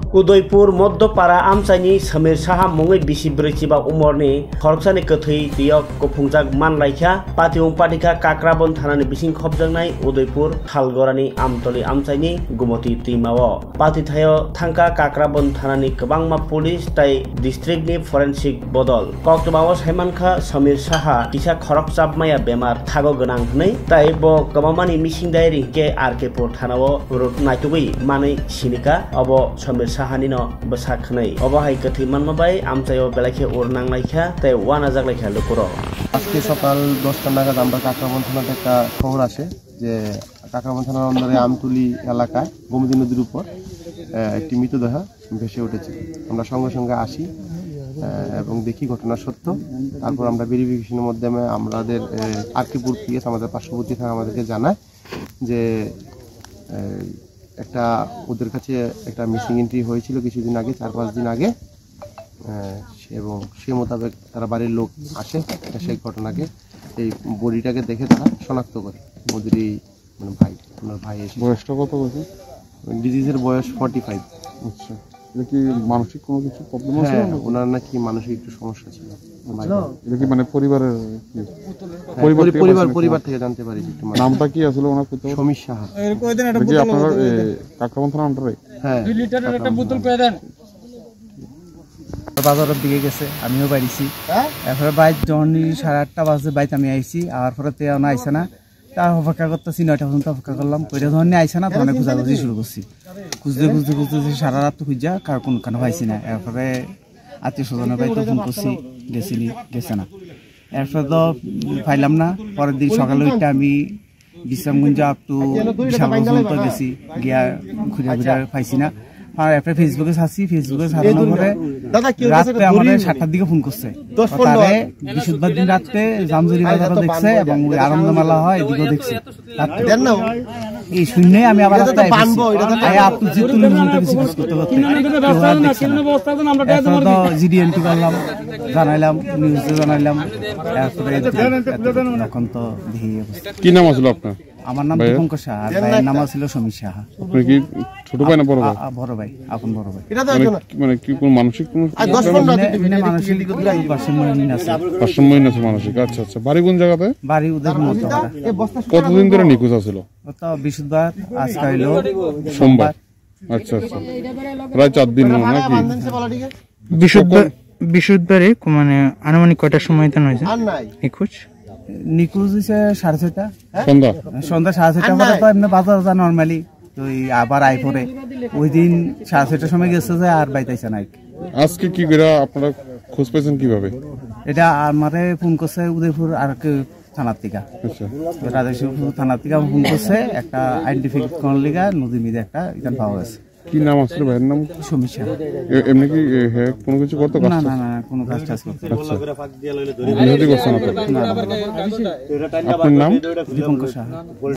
उदयपुर मध्यपारा आमचाइनि समीर साहा मुङै बिसि ब्रैजिबा उमरनि खरकसानि गोथै दैयाव गुफुंजाक मानलायखा पातिउं पातिखा काक्राबन थानानि बिसिं खबजांनाय उदयपुर थालगरानि आमतली आमचाइनि गुमति दैमाव पातिथायाव थांका काक्राबन थानानि गोबांमा पुलिस ताइ डिस्ट्रिक्टनि फरेन्सिक बदल कक्टमाव साइमानखा समीर साहा किसा खरकजाबमाया बेमार थागो गोनां हनै ताइ ब गोबांमानि मिसिं दायरि के आरकेपुर थानाव रुट नायतुगै मानै सिनिका अब समीर साहानि न बसाखनै अबहाय गथै मानमाबाय আমচাইও বেলাকে ওর নাংলাইখা তাই ওয়ানা জাগলাইখা লোকর আজকে সকাল 10টা নাগাদ আমরা কাকরাবন থানাতে একটা খবর আসে যে কাকরাবন থানার অন্দরে আমতুলি এলাকায় গোমতী নদীর উপর একটি মৃতদেহ ভেসে উঠেছে। আমরা সঙ্গে সঙ্গে আসি এবং দেখি ঘটনা সত্য। তারপর আমরা ভেরিফিকেশনের মাধ্যমে আমাদের আরকিপুর পিএস আমাদের পার্শ্ববর্তী থানা আমাদেরকে জানায় যে একটা ওদের কাছে একটা মিসিং এন্ট্রি হয়েছিল কিছুদিন আগে, 4-5 দিন আগে, এবং সেই মোতাবেক তারা বাড়ির লোক আসে, সেই ঘটনাকে এই বডিটাকে দেখে তারা শনাক্ত করে মোদিরই মানে ভাই এসে। বয়সটা কত বছর? ডিজিজের বয়স 45। আচ্ছা, এটা কি মানসিক কোনো কিছু প্রবলেম আছে? ওনার নাকি মানসিক একটু সমস্যা ছিল। এটা কি মানে পরিবারের পরিবার থেকে জানতে পারি। নামটা কি আসলে ওনার? সমীর সাহা। কি আপনার কাকরাবন থানা আন্ডারে? হ্যাঁ। 2 লিটারের একটা বোতল কয়ে দেন। বাজারের দিকে গেছে, আমিও বাড়িছি। এরপরে বাইক জনি 8:30 বাজে বাইক আমি আইছি, আর পরে তেও না আইসে না, তার অপেক্ষা করতেছি 9টা পর্যন্ত অপেক্ষা করলাম। কইরা ধরনে আইসে না, ধরনে খোঁজাখুঁজি শুরু করছি। খুঁজতে সারা রাত খুঁজা কার কোন কানে পাইছি না। এরপরে আত্মীয় স্বজনের বাড়িতে ফোন করছি, গেছে না। এরপরে তো পাইলাম না। পরের দিন সকালে উঠে আমি বিশ্রামগঞ্জ আপ টু বিশাল পর্যন্ত গেছি, গিয়া খুঁজা পাইছি না। আর একটা ফেসবুকে ছাড়ানোর পরে রাত্রে আমাদের 7টার দিকে ফোন করছে। তারে বৃহস্পতিবার দিন রাত্রে জামজুরি বাজারও দেখছে এবং ওই আনন্দমেলা হয় এদিকেও দেখছে। এই শূন্যে আমি আবার জিডিএনটি করলাম, জানাইলাম, নিউজে জানাইলাম। এখন তো কি নাম আসলো আপনার? আমার নাম দীপঙ্কর সাহা, আর ভাইয়ের নাম ছিল সমীর সাহা। আপনি কি ছোট ভাই না বড় ভাই? বড় ভাই, আপন বড় ভাই। মানে কি কোন মানসিক কোন ভারসাম্যহীন আছে মানসিক? আচ্ছা আচ্ছা। বাড়ি কোন জায়গাতে? বাড়ি উদয়পুর মধ্যপাড়া। কতদিন ধরে নিখোঁজ আছিল? বৃহস্পতিবার, আজকে হইলো সোমবার। আচ্ছা আচ্ছা, প্রায় 4 দিন নাকি? বৃহস্পতিবারে মানে আনুমানিক কয়টার সময় হয়েছে নিখোঁজ হয়েছে? 6:30 সন্ধ্যা 6:30 পরে তো এমনি বাজার যা নর্মালি তো আবার আই পরে ওই দিন 6:30 সময় গেছে যে আর বাইতাইছে না। আজকে কি করে আপনারা খোঁজ পেয়েছেন কিভাবে? এটা আমারে ফোন করছে উদয়পুর আর থানার থেকে। আচ্ছা, রাজেশপুর থানার থেকে ফোন করছে, একটা আইডেন্টিফিকেট করার লিগা নদীর মধ্যে একটা এখানে পাওয়া গেছে। কি নাম আসলে ভাইয়ের নাম? সমীর সাহা। এমনি কি কোনো কিছু করতো? না না না, কোনো কাজ করতো। আচ্ছা, বিরোধী করছে না? আপনার নাম? দীপঙ্কর সাহা।